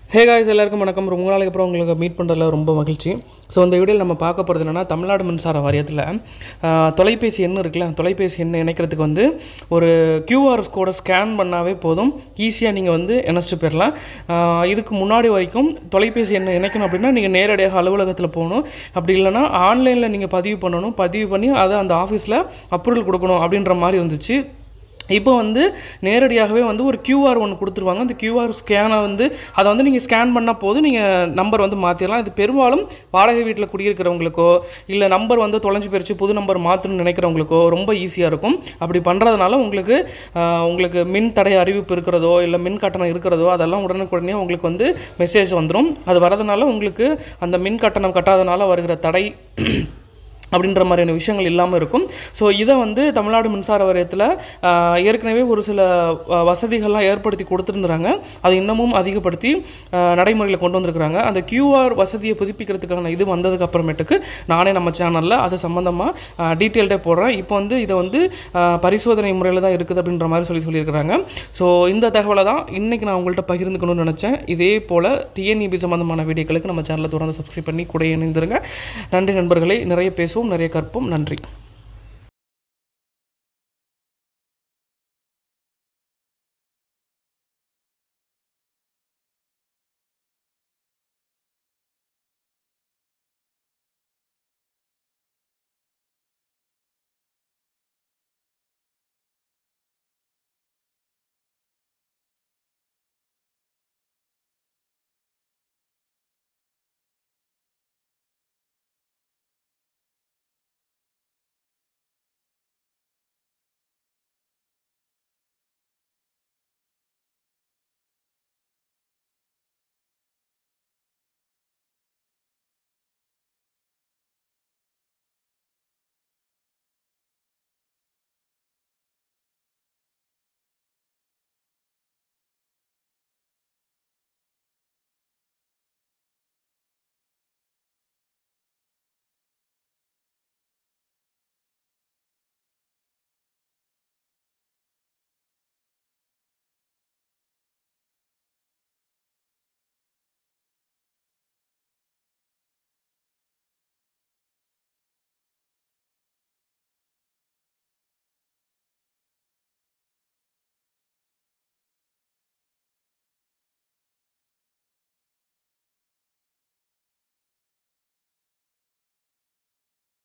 Hey guys எல்லாருக்கும் வணக்கம். ரொம்ப நாளைக்கு அப்புறம் உங்களுக்கு மீட் பண்ணுறதுல ரொம்ப மகிழ்ச்சி. ஸோ இந்த வீடியோவில் நம்ம பார்க்க போகிறது என்னென்னா, தமிழ்நாடு மின்சார வாரியத்தில் தொலைபேசி எண் இருக்குல்ல, தொலைபேசி எண் இணைக்கிறதுக்கு வந்து ஒரு QR கோடை ஸ்கேன் பண்ணாவே போதும், ஈஸியாக நீங்கள் வந்து இணைச்சிட்டு போயிடலாம். இதுக்கு முன்னாடி வரைக்கும் தொலைபேசி எண்ணை இணைக்கணும் அப்படின்னா நீங்கள் நேரடியாக அலுவலகத்தில் போகணும், அப்படி இல்லைனா ஆன்லைனில் நீங்கள் பதிவு பண்ணணும், பதிவு பண்ணி அதை அந்த ஆஃபீஸில் அப்ரூவல் கொடுக்கணும் அப்படின்ற மாதிரி இருந்துச்சு. இப்போ வந்து நேரடியாகவே வந்து ஒரு QR ஒன்று கொடுத்துருவாங்க. அந்த QR ஸ்கேனை வந்து அதை வந்து நீங்கள் ஸ்கேன் பண்ணால் போதும், நீங்கள் நம்பர் வந்து மாற்றிடலாம். இது பெரும்பாலும் வாடகை வீட்டில் குடியிருக்கிறவங்களுக்கோ இல்லை நம்பர் வந்து தொலைஞ்சு போயிடுச்சு புது நம்பர் மாற்றணும்னு நினைக்கிறவங்களுக்கோ ரொம்ப ஈஸியாக இருக்கும். அப்படி பண்ணுறதுனால உங்களுக்கு மின் தடை அறிவிப்பு இருக்கிறதோ இல்லை மின் கட்டணம் இருக்கிறதோ அதெல்லாம் உடனுக்குடனே உங்களுக்கு வந்து மெசேஜ் வந்துடும். அது வரதுனால உங்களுக்கு அந்த மின் கட்டணம் கட்டாதனால வருகிற தடை அப்படின்ற மாதிரியான விஷயங்கள் இல்லாமல் இருக்கும். ஸோ இதை வந்து தமிழ்நாடு மின்சார வாரியத்தில் ஏற்கனவே ஒரு சில வசதிகள்லாம் ஏற்படுத்தி கொடுத்துருந்துறாங்க. அதை இன்னமும் அதிகப்படுத்தி நடைமுறையில் கொண்டு வந்திருக்கிறாங்க. அந்த QR வசதியை புதுப்பிக்கிறதுக்கான இது வந்ததுக்கு அப்புறமேட்டுக்கு நானே நம்ம சேனலில் அது சம்மந்தமாக டீட்டெயில்டே போடுறேன். இப்போ வந்து இதை வந்து பரிசோதனை முறையில் தான் இருக்குது அப்படின்ற மாதிரி சொல்லியிருக்கிறாங்க. ஸோ இந்த தகவலை தான் இன்றைக்கி நான் உங்கள்கிட்ட பகிர்ந்துக்கணும்னு நினச்சேன். இதே போல் TNEB சம்மந்தமான வீடியோக்களுக்கு நம்ம சேனலை தொடர்ந்து சப்ஸ்கிரைப் பண்ணி கூட இணைந்திருங்க. நன்றி நண்பர்களே. நிறைய பேசுவோம், நிறைய கற்போம். நன்றி.